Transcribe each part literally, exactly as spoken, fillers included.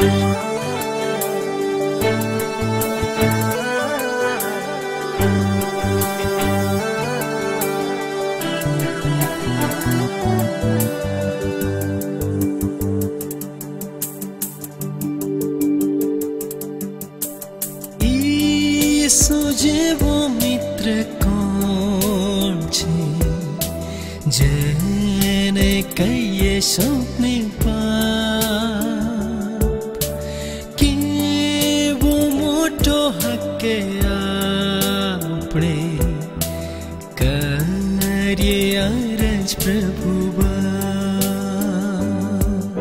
जेवो मित्र कौन छे जेने कहिए सौंपने पाप केवो मोटो हके आपणे करिए अरज प्रभु बाप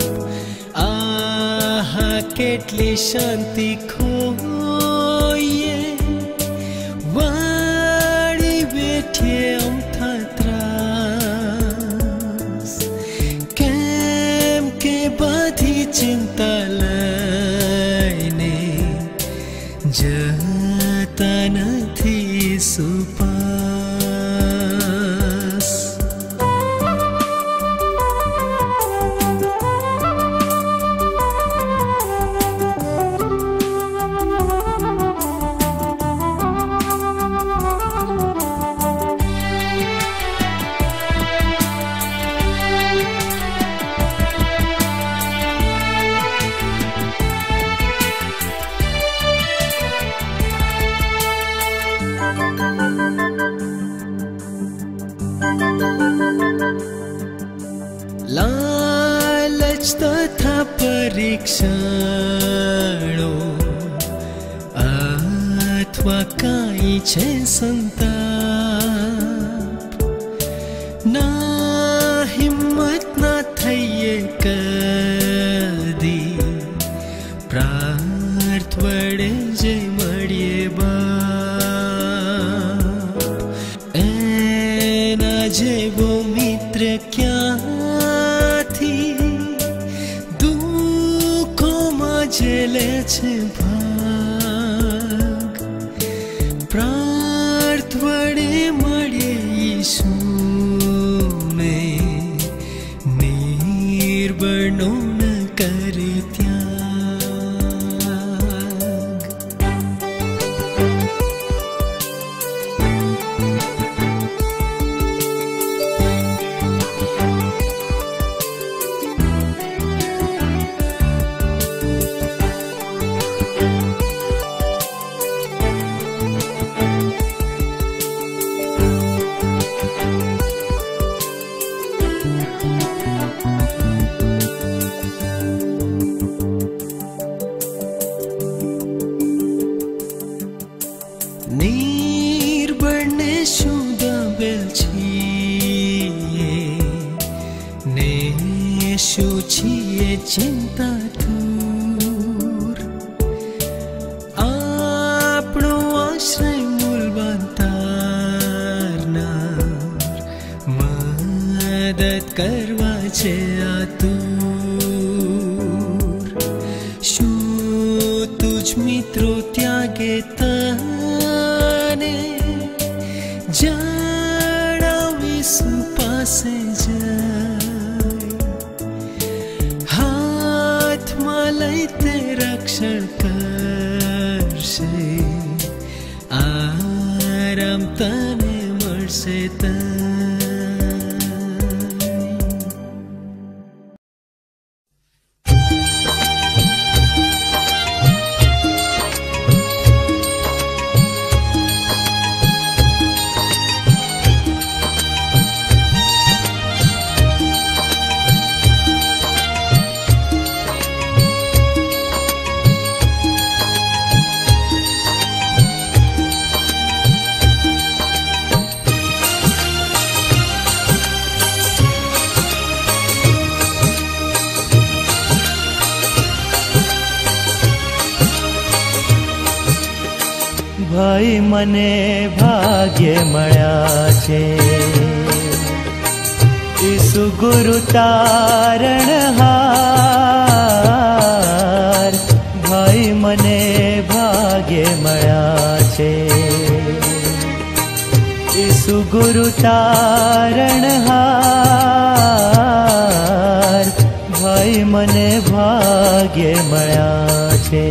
आहा केटली शांति खोये वाड़ी बैठे अमथा त्रास केम के बाधी चिंता लईने जता नथी सुपास। लालच तथा परीक्षणों अथवा काई छे संताप ना हिम्मत ना थईए कदी प्रार्थ वडे जय मळीए बाप एना जेवो मित्र क्या जेले छे भाग प्रार्थ वडे मळे ईशुने निर्बळनो न करे त्याग। निर्बळने शुदा बेलछीए ने शुछिए चिंता दूर आपणो आश्रय मूलवान तारनार मदद करवा छे आतुर शू तुझ मित्रो त्यागे तने जणावीसु पासे जाय हाथमां लई ते रक्षण करशे आराम तने मळशे तने। भाई मने भाग्य मळ्या छे ईसु गुरु तारणहार भाई मने भाग्य मळ्या छे ईसु गुरु तारणहार भाई भाई मने भाग्य मळ्या छे।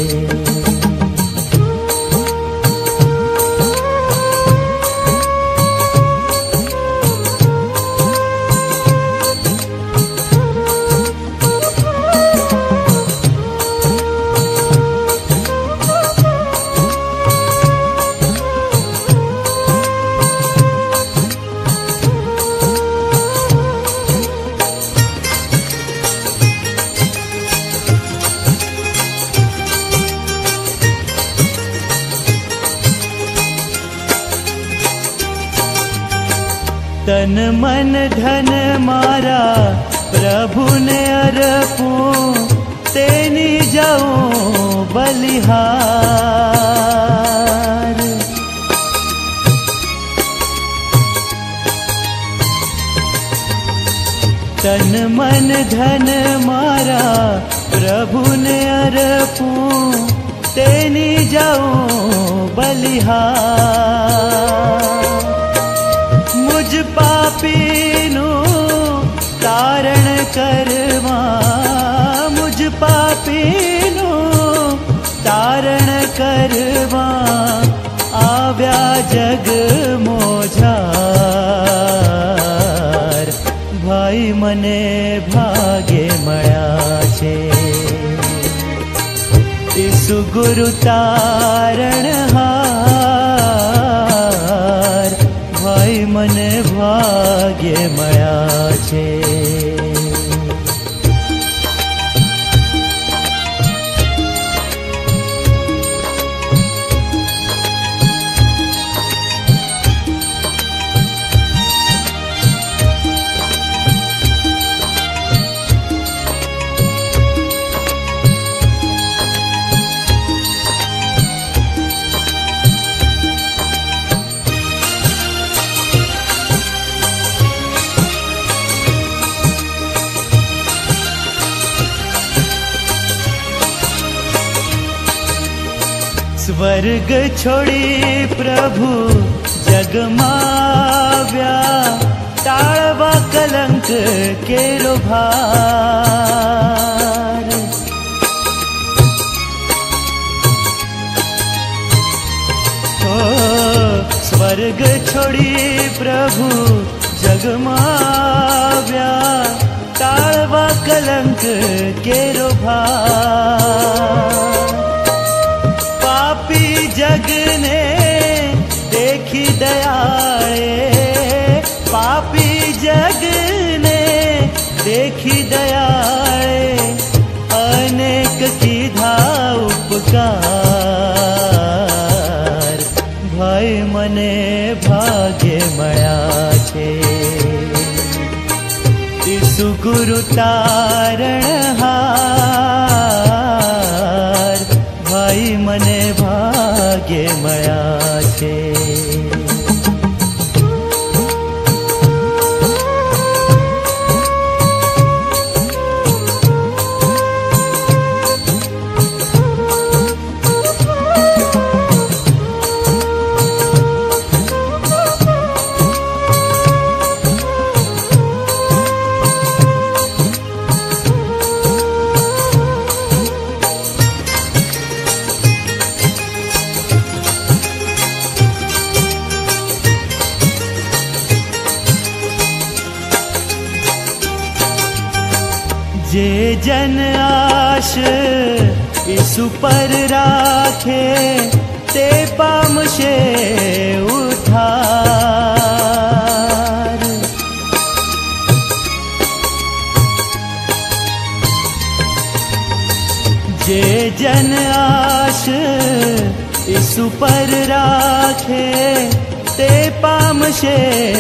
तन मन धन मारा प्रभु ने अर्पूं, तेनी जाऊं बलिहार। तन मन धन मारा प्रभु ने अर्पूं, तेनी जाऊं बलिहार। मुझ पापीनु तारण करवा, मुझ पापीनु तारण करवा, आव्या जग मोझार। भाई मने भाग्य मळ्या छे, ईसु गुरु तारणहार। भाई मने भाग्य मळ्या छे। स्वर्ग छोड़ी प्रभु जगमाव्या, टाळवा कलंक केरो भार। ओ स्वर्ग छोड़ी प्रभु जगमाव्या, टाळवा कलंक केरो भार। पापी जग ने देखी दयाळे, पापी जग ने देखी दयाळे, अनेक कीधा उपकार। भाई मने भाग्य मळ्या छे, ईसु गुरु तारणहार। भाई मने भाग्य मळ्या छे। जे जन आश ईसु पर राखे, ते पामशे उद्धार। जे जन आश ईसु पर राखे, ते पामशे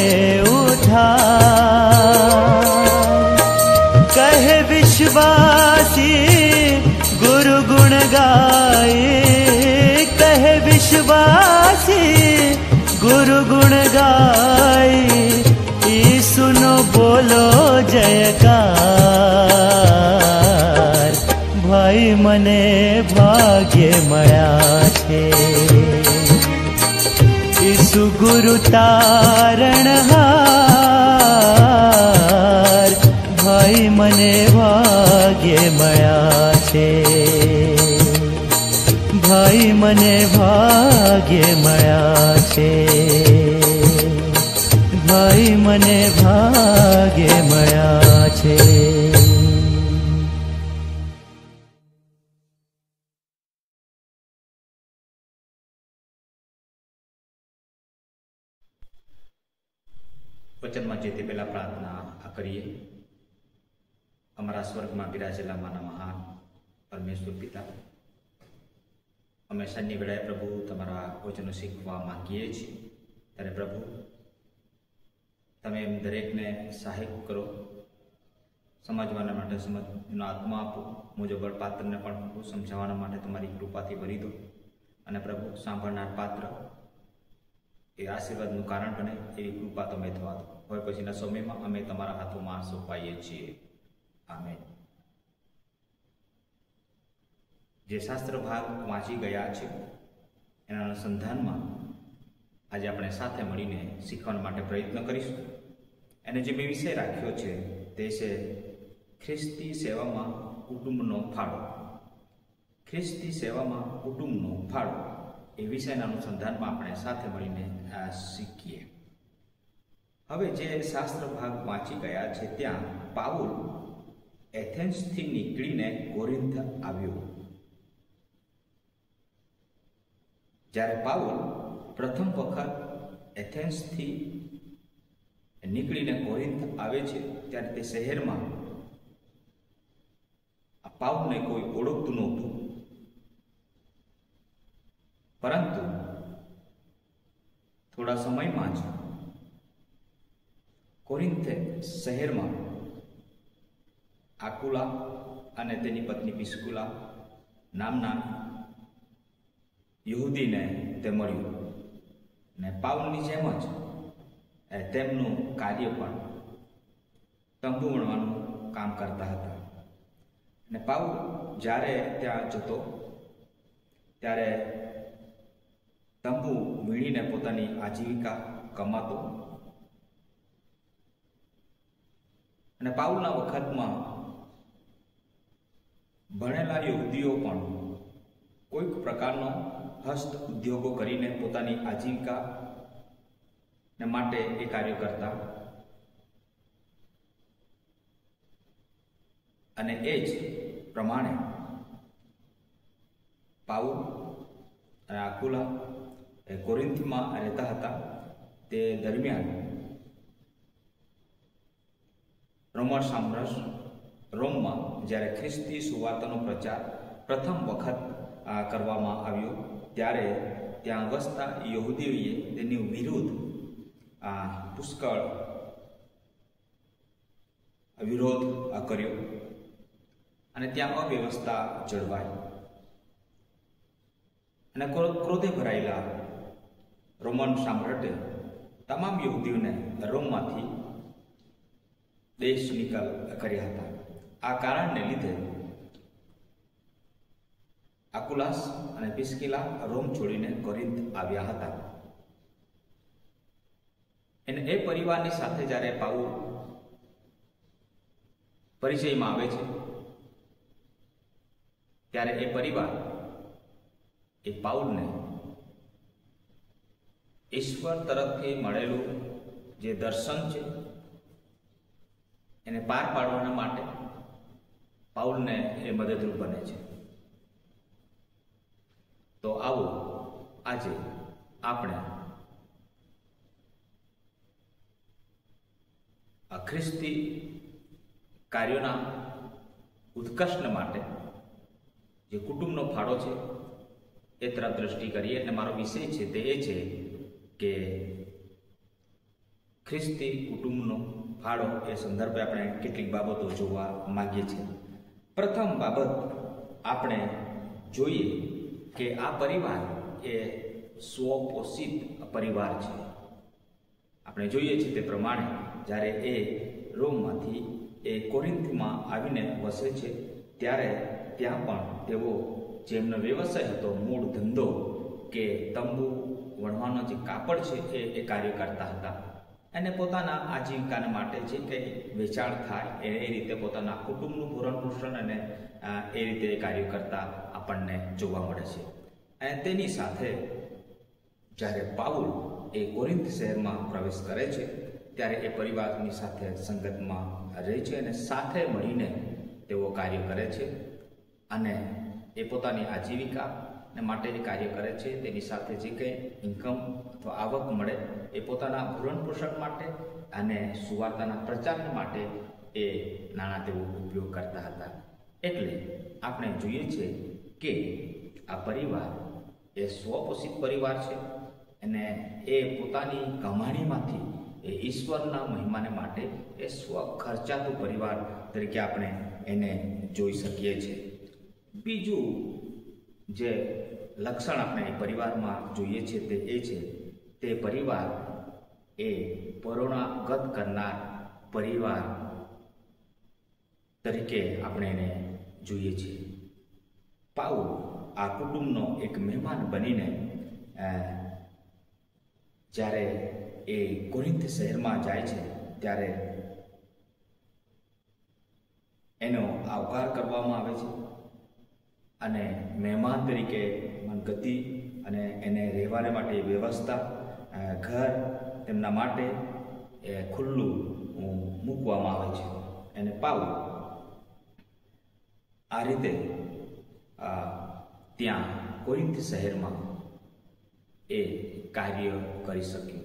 उद्धार। कहे विश्वासी गुरु गुण गाए, कहे विश्वासी गुरु गुण गाए, ईसु नो बोलो जयकार। भाई मने भाग्य मळ्या छे, ईसु गुरु तारणहार। भाई मने भाग्य ભાગ્ય મળ્યા છે, ભાઈ મને ભાગ્ય મળ્યા છે, ભાઈ મને ભાગ્ય મળ્યા છે. વચનમાં જે તે પહેલા પ્રાર્થના આ કરીએ. અમારા સ્વર્ગમાં બિરાજેલા માના મહાન પરમેશ્વર પિતા, અમે સાંજની વેળાએ પ્રભુ તમારા વચનો શીખવા માંગીએ છીએ. ત્યારે પ્રભુ તમે એમ દરેકને સહાય કરો, સમજવાના માટે સમજનો આત્મા આપો, મુજબ પાત્રને પણ પ્રભુ સમજાવવાના માટે તમારી કૃપાથી ભરી દો. અને પ્રભુ સાંભળનાર પાત્ર એ આશીર્વાદનું કારણ બને એવી કૃપા તમે થવા દો. હવે પછીના સમયમાં અમે તમારા હાથોમાં સોંપાઈએ છીએ. આમેન. જે શાસ્ત્ર ભાગ વાંચી ગયા છે એના અનુસંધાનમાં આજે આપણે સાથે મળીને શીખવા માટે પ્રયત્ન કરીશું. એને જે મેં વિષય રાખ્યો છે તે છે ખ્રિસ્તી સેવામાં કુટુંબનો ફાળો. ખ્રિસ્તી સેવામાં કુટુંબનો ફાળો એ વિષયના અનુસંધાનમાં આપણે સાથે મળીને આ શીખીએ. હવે જે શાસ્ત્ર ભાગ વાંચી ગયા છે ત્યાં પાઉલ એથેન્સથી નીકળીને કોરિન્થ આવ્યો. જ્યારે પાઉલ પ્રથમ વખત એથેન્સથી નીકળીને કોરિન્થ આવે છે ત્યારે તે શહેરમાં આ પાઉલને કોઈ ઓળખતું નહોતું. પરંતુ થોડા સમયમાં જ કોરિન્થ શહેરમાં આકુલા અને તેની પત્ની પિસ્કુલા નામના યહૂદીને તે મળ્યું. ને પાઉલની જેમ જ તેમનું કાર્ય પણ તંબુ વણવાનું કામ કરતા હતા. ને પાઉલ જ્યારે ત્યાં જતો ત્યારે તંબુ વીણીને પોતાની આજીવિકા કમાતો. અને પાઉલના વખતમાં ભણેલા યહૂદીઓ પણ કોઈક પ્રકારનો હસ્ત ઉદ્યોગો કરીને પોતાની આજીવિકા ને માટે એ કાર્ય કરતા. અને એ જ પ્રમાણે પાઉલ અને આકુલા એ કોરિન્થમાં રહેતા હતા. તે દરમિયાન રોમન સામ્રાજ્ય રોમમાં જ્યારે ખ્રિસ્તી સુવાર્તાનો પ્રચાર પ્રથમ વખત કરવામાં આવ્યો ત્યારે ત્યાં વસતા યહૂદીઓએ તેની વિરુદ્ધ આ પુષ્કળ વિરોધ કર્યો અને ત્યાં અવ્યવસ્થા જળવાઈ. અને ક્રોધે ભરાયેલા રોમન સામ્રાજ્ય તમામ યહૂદીઓને રોમમાંથી દેશ નિકાલ કર્યા હતા. આ કારણને લીધે આકુલાસ અને પિસ્કિલા રોમ છોડીને કોરિન્થ આવ્યા હતા. અને એ પરિવારની સાથે જ્યારે પાઉલ પરિચયમાં આવે છે ત્યારે એ પરિવાર એ પાઉલને ઈશ્વર તરફથી મળેલું જે દર્શન છે એને પાર પાડવાના માટે પાઉલને એ મદદરૂપ બને છે. તો આવો આજે આપણે આ ખ્રિસ્તી કાર્યોના ઉત્કર્ષ માટે જે કુટુંબનો ફાળો છે એ તરફ દ્રષ્ટિ કરીએ. અને મારો વિષય છે તે એ છે કે ખ્રિસ્તી કુટુંબનો ફાળો એ સંદર્ભે આપણે કેટલીક બાબતો જોવા માંગીએ છીએ. પ્રથમ બાબત આપણે જોઈએ કે આ પરિવાર એ સ્વપોષિત પરિવાર છે. આપણે જોઈએ છીએ તે પ્રમાણે જ્યારે એ રોમમાંથી એ કોરિન્થમાં આવીને વસે છે ત્યારે ત્યાં પણ તેઓ જેમનો વ્યવસાય હતો, મૂળ ધંધો કે તંબુ વણવાનો જે કાપડ છે એ એ કાર્ય કરતા હતા. અને પોતાના આજીવિકાને માટે જે કંઈ વેચાણ થાય એ એ રીતે પોતાના કુટુંબનું ભરણ પોષણ અને એ રીતે કાર્ય કરતા આપણને જોવા મળે છે. અને તેની સાથે જ્યારે પાઉલ એ કોરિન્થ શહેરમાં પ્રવેશ કરે છે ત્યારે એ પરિવારની સાથે સંગતમાં રહે છે અને સાથે મળીને તેઓ કાર્ય કરે છે અને એ પોતાની આજીવિકા માટે જે કાર્ય કરે છે તેની સાથે જે કંઈ ઇન્કમ અથવા આવક મળે એ પોતાના ભરણ પોષણ માટે અને સુવાર્તાના પ્રચાર માટે એ નાણાં તેઓ ઉપયોગ કરતા હતા. એટલે આપણે જોઈએ છે કે આ પરિવાર એ સ્વપોષિત પરિવાર છે અને એ પોતાની કમાણીમાંથી એ ઈશ્વરના મહિમાને માટે એ સ્વ ખર્ચાતું પરિવાર તરીકે આપણે એને જોઈ શકીએ છીએ. બીજું જે લક્ષણ આપણે પરિવારમાં જોઈએ છીએ તે એ છે તે પરિવાર એ પરોણાગત કરનાર પરિવાર તરીકે આપણે એને જોઈએ છીએ. પાઉલ આ કુટુંબનો એક મહેમાન બનીને જ્યારે એ કોરિન્થ શહેરમાં જાય છે ત્યારે એનો આવકાર કરવામાં આવે છે અને મહેમાન તરીકે ગતિ અને એને રહેવાને માટે વ્યવસ્થા ઘર તેમના માટે એ ખુલ્લું મૂકવામાં આવે છે. અને પાઉલ આ રીતે ત્યાં કોરિન્થ શહેરમાં એ કાર્ય કરી શક્યું.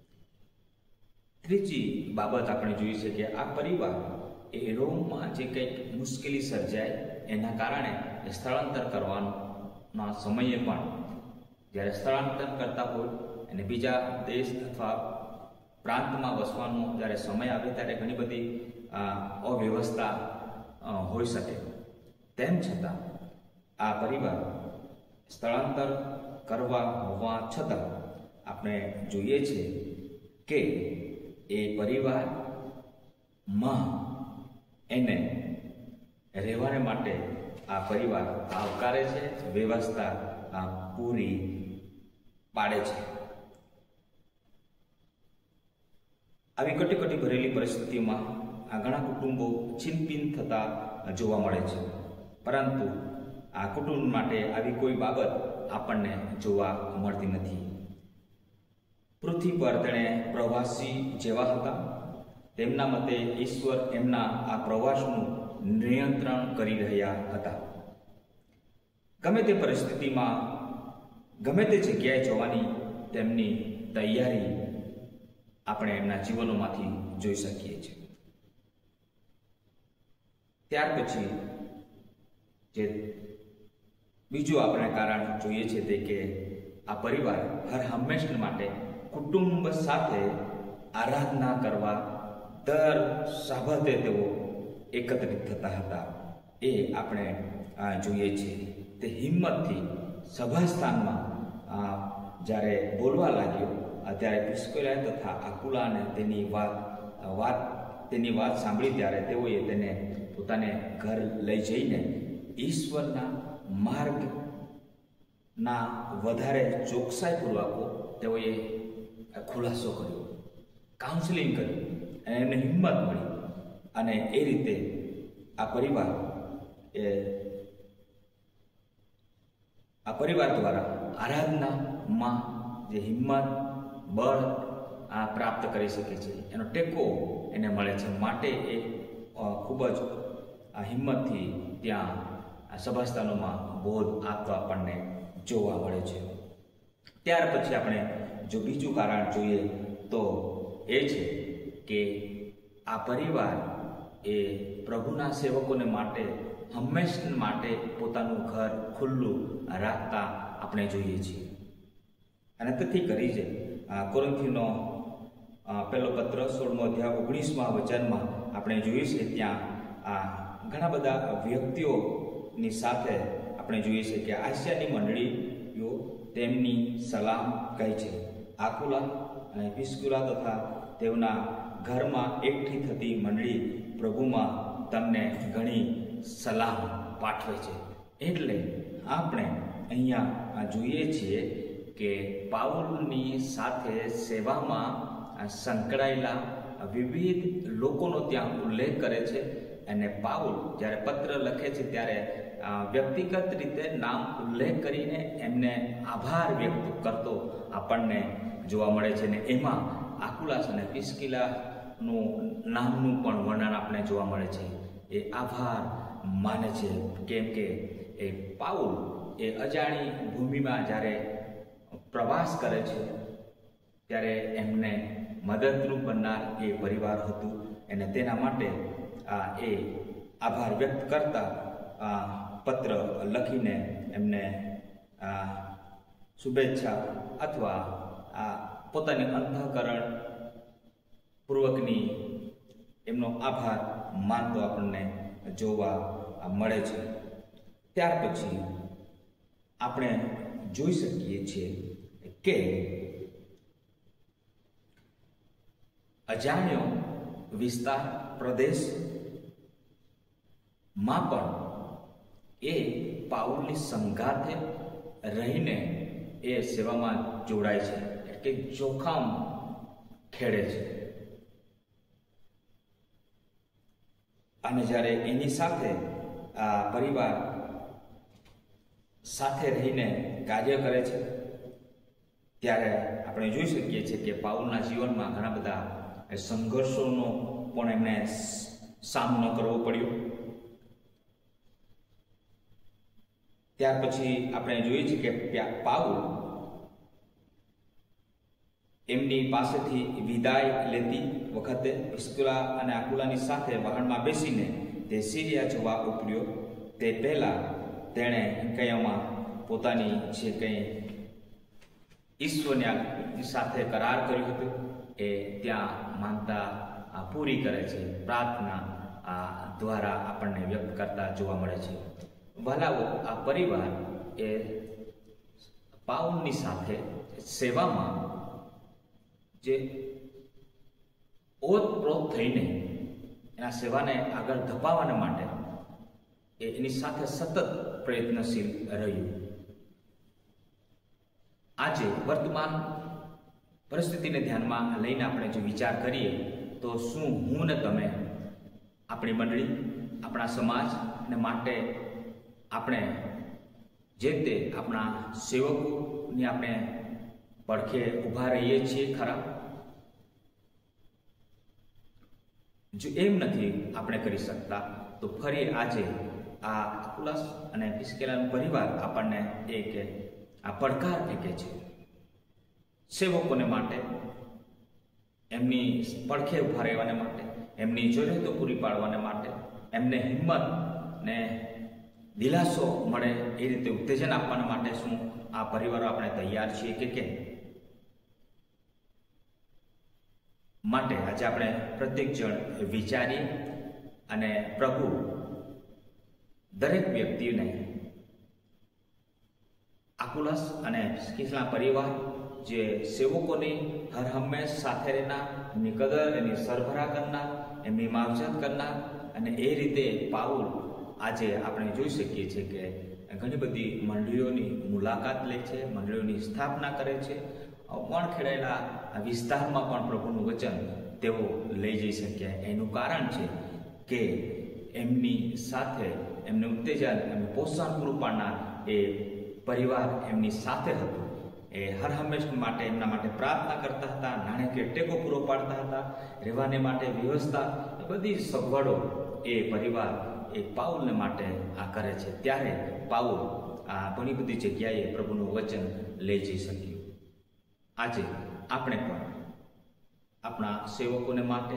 ત્રીજી બાબત આપણે જોઈ છે કે આ પરિવાર એ રોમમાં જે કંઈક મુશ્કેલી સર્જાય એના કારણે સ્થળાંતર કરવાના સમયે પણ જ્યારે સ્થળાંતર કરતા હોય અને બીજા દેશ અથવા પ્રાંતમાં વસવાનો જ્યારે સમય આવે ત્યારે ઘણી બધી અવ્યવસ્થા હોઈ શકે. તેમ છતાં આ પરિવાર સ્થળાંતર કરવા હોવા છતાં આપણે જોઈએ છે કે એ પરિવારમાં એને રહેવાને માટે આ પરિવાર આવકારે છે, વ્યવસ્થા પૂરી પાડે છે. આવી કટોકટી ભરેલી પરિસ્થિતિમાં આ ઘણા કુટુંબો છિનપીન થતા જોવા મળે છે, પરંતુ આ કુટુંબ માટે આવી કોઈ બાબત આપણને જોવા મળતી નથી. પૃથ્વી પર તેણે પ્રવાસી જેવા હતા. તેમના મતે ઈશ્વર એમના આ પ્રવાસનું નિયંત્રણ કરી રહ્યા હતા. ગમે તે પરિસ્થિતિમાં ગમે તે જગ્યાએ જવાની તેમની તૈયારી આપણે એમના જીવનોમાંથી જોઈ શકીએ છીએ. ત્યાર પછી જે બીજું આપણે કારણ જોઈએ છે તે કે આ પરિવાર હર હંમેશા માટે કુટુંબ સાથે આરાધના કરવા દર સાબતે તેઓ એકત્રિત થતા હતા એ આપણે જોઈએ છીએ. તે હિંમતથી સભાસ્થાનમાં જ્યારે બોલવા લાગ્યો ત્યારે પ્રિસ્કિલા તથા આકુલાને તેની વાત વાત તેની વાત સાંભળી ત્યારે તેઓએ તેને પોતાને ઘર લઈ જઈને ઈશ્વરના માર્ગના વધારે ચોકસાઈપૂર્વક તેઓએ ખુલાસો કર્યો, કાઉન્સેલિંગ કર્યું અને એમને હિંમત મળી. અને એ રીતે આ પરિવાર એ આ પરિવાર દ્વારા આરાધનામાં જે હિંમત બળ આ પ્રાપ્ત કરી શકે છે, એનો ટેકો એને મળે છે. માટે એ ખૂબ જ આ હિંમતથી ત્યાં આ સભાસ્થાનોમાં બોધ આપતો આપણને જોવા મળે છે. ત્યાર પછી આપણે જો બીજું કારણ જોઈએ તો એ છે કે આ પરિવાર એ પ્રભુના સેવકોને માટે હંમેશા માટે પોતાનું ઘર ખુલ્લું રાખતા આપણે જોઈએ છીએ. અને તેથી કરી છે કોરિન્થીનો પહેલો પત્ર સોળમો અધ્યાય ઓગણીસમાં વચનમાં આપણે જોઈએ છીએ ત્યાં આ ઘણા બધા વ્યક્તિઓની સાથે આપણે જોઈએ છીએ કે આસિયાની મંડળીઓ તેમની સલામ કહે છે. આકુલા અને પ્રિસ્કિલા તથા તેઓના ઘરમાં એકઠી થતી મંડળી પ્રભુમાં તમને ઘણી સલામ પાઠવે છે. એટલે આપણે અહીંયા જોઈએ છીએ કે પાઉલની સાથે સેવામાં સંકળાયેલા વિવિધ લોકોનો ત્યાં ઉલ્લેખ કરે છે અને પાઉલ જ્યારે પત્ર લખે છે ત્યારે વ્યક્તિગત રીતે નામ ઉલ્લેખ કરીને એમને આભાર વ્યક્ત કરતો આપણને જોવા મળે છે. અને એમાં આકુલાસ અને પ્રિસ્કિલાનું નામનું પણ વર્ણન આપણે જોવા મળે છે. એ આભાર માને છે, કેમ કે એ પાઉલ એ અજાણી ભૂમિમાં જ્યારે પ્રવાસ કરે છે ત્યારે એમને મદદરૂપ બનનાર એ પરિવાર હતું અને તેના માટે આ એ આભાર વ્યક્ત કરતા આ પત્ર લખીને એમને શુભેચ્છા અથવા આ પોતાની અંતઃકરણ પૂર્વકની એમનો આભાર માનતો આપણને જોવા મળે છે. ત્યાર પછી આપણે જોઈ શકીએ છીએ કે અજાણ્યો વિસ્તાર પ્રદેશમાં પણ એ પાઉલની સંગાથે રહીને એ સેવામાં જોડાય છે, એટલે કે જોખમ ખેડે છે. અને જ્યારે એની સાથે આ પરિવાર સાથે રહીને કાર્ય કરે છે ત્યારે આપણે જોઈ શકીએ છીએ કે પાઉલના જીવનમાં ઘણા બધા સંઘર્ષોનો પણ એમને સામનો કરવો પડ્યો. ત્યાર પછી આપણે જોઈએ છીએ કે પાઉલ એમની પાસેથી વિદાય લેતી વખતે પ્રિસ્કિલા અને આકુલાની સાથે વાહનમાં બેસીને તે સીરિયા જવા ઉપડ્યો. તે પહેલા તેણે કયામાં પોતાની જે કંઈ ઈશ્વરની સાથે કરાર કર્યો હતો એ ત્યાં માનતા પૂરી કરે છે, પ્રાર્થના દ્વારા આપણને વ્યક્ત કરતા જોવા મળે છે. ભલાઓ આ પરિવાર એ પાઉલની સાથે સેવામાં જે ઓતપ્રોત થઈને એના સેવાને આગળ ધપાવવાને માટે એની સાથે સતત પ્રયત્નશીલ રહ્યું. આજે વર્તમાન પરિસ્થિતિને ધ્યાનમાં લઈને આપણે જો વિચાર કરીએ તો શું હું ને તમે આપણી મંડળી, આપણા સમાજને માટે આપણે જે તે આપણા સેવકોની આપણે પડખે ઊભા રહીએ છીએ ખરા? જો એમ નથી આપણે કરી શકતા તો ફરી આજે આ આકુલાસ અને પ્રિસ્કિલાનો પરિવાર આપણને એક આ પડકાર ફેંકે છે. સેવકોને માટે, એમની પડખે ઊભા રહેવાને માટે, એમની જરૂરિયાતો પૂરી પાડવાને માટે, એમને હિંમત ને દિલાસો મળે એ રીતે ઉત્તેજન આપવાના માટે શું આ પરિવારો આપણે તૈયાર છીએ કે કેમ? માટે આજે આપણે પ્રત્યેક જણ વિચારીએ અને પ્રભુ દરેક વ્યક્તિને આકુલાસ અને પ્રિસ્કિલા પરિવાર જે સેવકોની હર હંમેશ સાથે રહેનાર, એમની કદર, એની સરભરા કરનાર, એમની માવજત કરનાર, અને એ રીતે પાઉલ આજે આપણે જોઈ શકીએ છીએ કે ઘણી બધી મંડળીઓની મુલાકાત લે છે, મંડળીઓની સ્થાપના કરે છે. પણ ખેડાયેલા વિસ્તારમાં પણ પ્રભુનું વચન તેઓ લઈ જઈ શક્યા. એનું કારણ છે કે એમની સાથે એમને ઉત્તેજન, એમને પ્રોત્સાહન પૂરું પાડનાર એ પરિવાર એમની સાથે હતો. એ હર હંમેશ માટે એમના માટે પ્રાર્થના કરતા હતા, નાણાકીય ટેકો પૂરો પાડતા હતા, રહેવાને માટે વ્યવસ્થા, એ બધી સગવડો એ પરિવાર એ પાઉલને માટે આ કરે છે. ત્યારે પાઉલ આ ઘણી બધી જગ્યાએ પ્રભુનું વચન લઈ જઈ શક્યું. આજે આપણે પણ આપણા સેવકોને માટે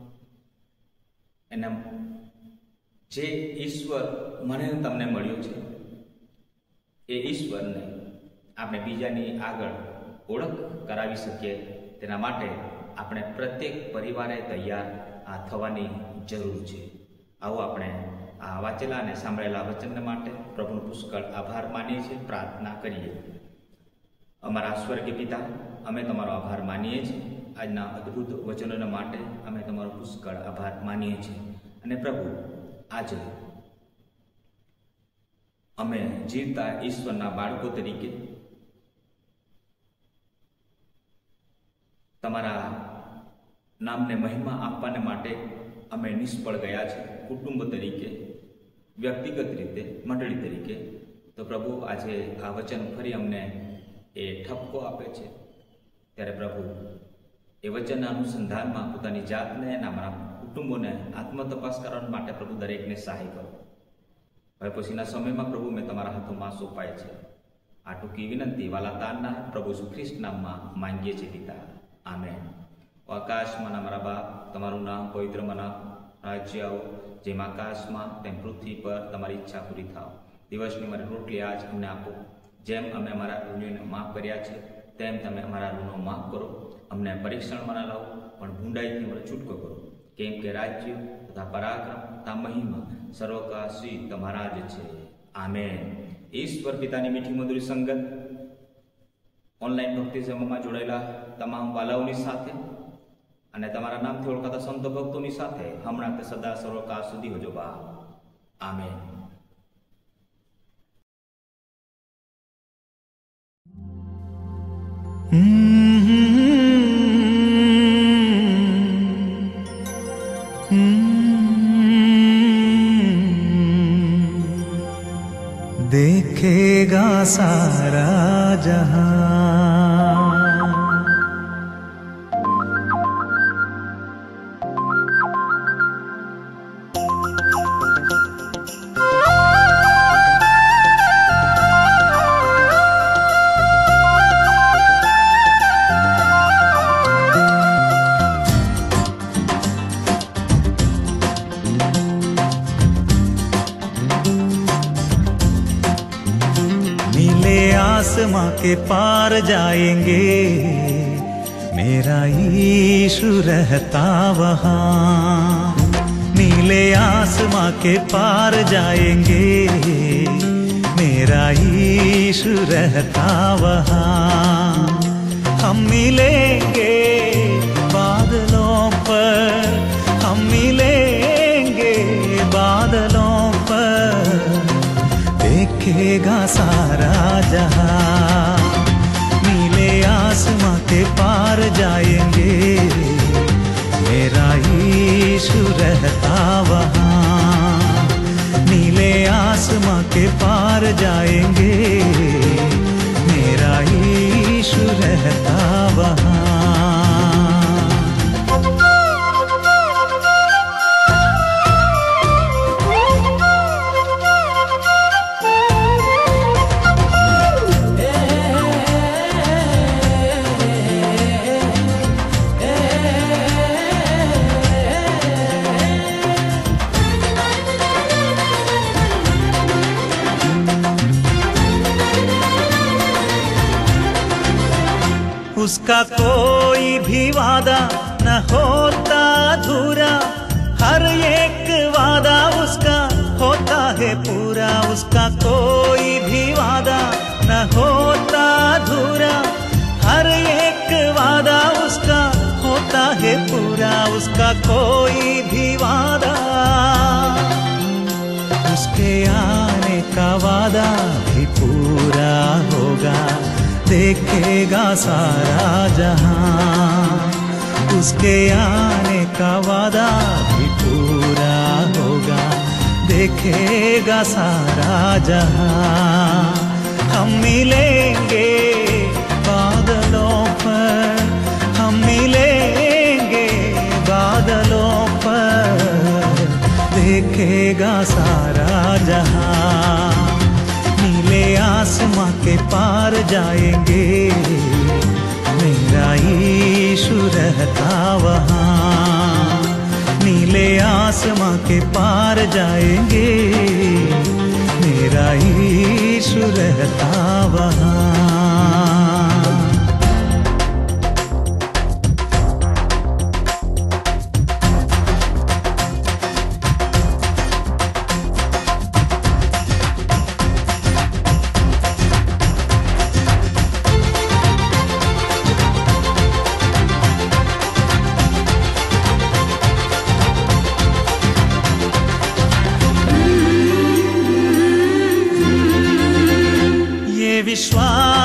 એના જે ઈશ્વર મને તમને મળ્યું છે એ ઈશ્વરને આપણે બીજાની આગળ ઓળખ કરાવી શકીએ, તેના માટે આપણે પ્રત્યેક પરિવારે તૈયાર થવાની જરૂર છે. આવો આપણે આ વાંચેલા અને સાંભળેલા વચનને માટે પ્રભુનો પુષ્કળ આભાર માનીએ છીએ, પ્રાર્થના કરીએ. અમારા સ્વર્ગીય પિતા, અમે તમારો આભાર માનીએ છીએ આજના અદ્ભુત વચનોના માટે. અમે તમારો પુષ્કળ આભાર માનીએ છીએ. અને પ્રભુ, આજે અમે જીવતા ઈશ્વરના બાળકો તરીકે તમારા નામને મહિમા આપવાને માટે અમે નિષ્ફળ ગયા છે, કુટુંબ તરીકે, વ્યક્તિગત રીતે, મંડળી તરીકે. તો પ્રભુ આજે આ વચન ફરી અમને એ ઠપકો આપે છે. ત્યારે પ્રભુ એ વચનના અનુસંધાનમાં પોતાની જાતને અને અમારા કુટુંબોને આત્મતપાસ કરવા માટે પ્રભુ દરેકને સહાય કરો. હવે પછીના સમયમાં પ્રભુ મેં તમારા હાથોમાં સોંપાય છે. આ ટૂંકી વિનંતી વાલા તારના પ્રભુ શ્રી ખ્રિસ્ત નામમાં માંગીએ છીએ પિતા, આમેન. આકાશમાં અમારા બાપ, તમારું નામ પવિત્ર મનાવ, રાજ્ય આવો, જેમ આકાશમાં તેમ પૃથ્વી પર તમારી ઈચ્છા પૂરી થાવ. દિવસની મારી રોટલી આજ અમને આપો, જેમ અમે અમારા ઋણીઓને માફ કર્યા છે તેમ તમે અમારા ઋણો માફ કરો. અમને પરીક્ષણમાં ના લાવો, પણ ભૂંડાઈથી અમને છૂટકો કરો, કેમ કે રાજ્ય તથા પરાક્રમ તથા મહિમા સર્વકાળ શ્રી તમારા જ છે, આમેન. ઈશ્વર પિતાની મીઠી મધુરી સંગત ઓનલાઈન ભક્તિ સેવામાં જોડાયેલા તમામ વાલાઓની સાથે અને તમારા નામથી ઓળખાતા સંત ભક્તોની સાથે હમણાં તે સદા સર્વકાળ સુધી હોજો બા, આમેન. देखेगा सारा जहां, आसमां के पार जाएंगे, मेरा यीशु रहता वहाँ. नीले आसमां के पार जाएंगे, मेरा यीशु रहता वहाँ. हम मिलेंगे बादलों पर, हम मिलेंगे बादलों पर, देखेगा सारा जहां. नीले आसमां के पार जाएंगे, मेरा यीशु रहता वहाँ. नीले आसमां के पार जाएंगे, मेरा यीशु रहता वहाँ. उसका कोई भी वादा न होता अधूरा, हर एक वादा उसका होता है पूरा. उसका कोई भी वादा न होता अधूरा, हर एक वादा उसका होता है पूरा. उसका कोई भी वादा, उसके आने का वादा भी पूरा होगा. देखेगा सारा जहां, उसके आने का वादा भी पूरा होगा. देखेगा सारा जहां. हम मिलेंगे बादलों पर, हम मिलेंगे बादलों पर, देखेगा सारा जहां. नीले आसमां के पार जाएंगे, मेरा यीशु रहता वहाँ. नीले आसमां के पार जाएंगे, मेरा यीशु रहता वहाँ. विश्वास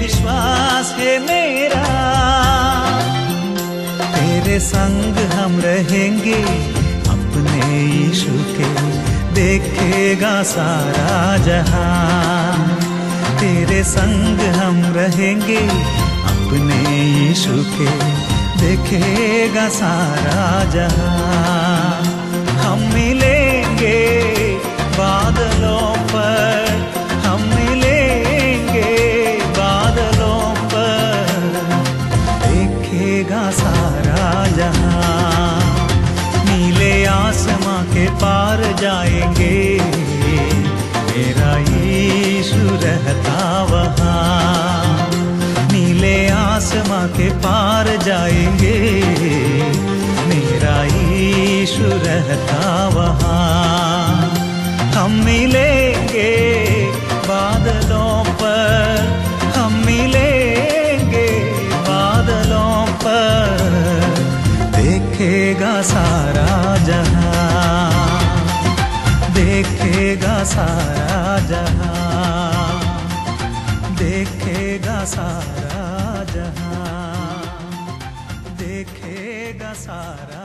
विश्वास है मेरा, तेरे संग हम रहेंगे अपने यीशु के, देखेगा सारा जहां। तेरे संग हम रहेंगे अपने यीशु के, देखेगा सारा जहां। हम मिलेंगे बादलों पर, हम मिलेंगे बादलों पर, देखेगा सारा जहां। नीले आसमां के पार जाएंगे, मेरा यीशु रहता वहां। नीले आसमां के पार जाएंगे, मेरा यीशु रहता वहां। हम मिलेंगे बादलों पर, हम मिलेंगे बादलों पर, देखेगा सारा जहां, देखेगा सारा जहां, देखेगा सारा जहां, देखेगा सारा